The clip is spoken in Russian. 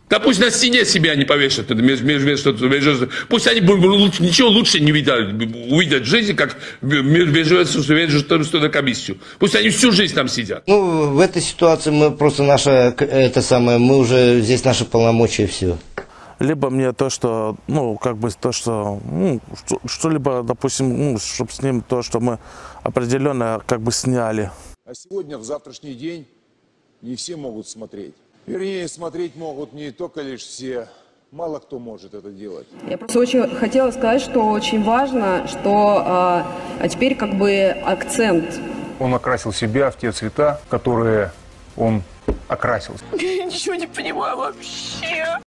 Да пусть на стене себя не повешат, пусть они ничего лучше не увидят в жизни, как Межведомственную комиссию. Пусть они всю жизнь там сидят. Ну, в этой ситуации мы просто мы уже здесь наши полномочия и все. Либо мне то, что, что-либо, допустим, чтобы с ним то, что мы определенно сняли. А сегодня, в завтрашний день, не все могут смотреть. Вернее, смотреть могут не только лишь все, мало кто может это делать. Я просто очень хотела сказать, что очень важно, что теперь акцент. Он окрасил себя в те цвета, в которые он окрасился. Я ничего не понимаю вообще.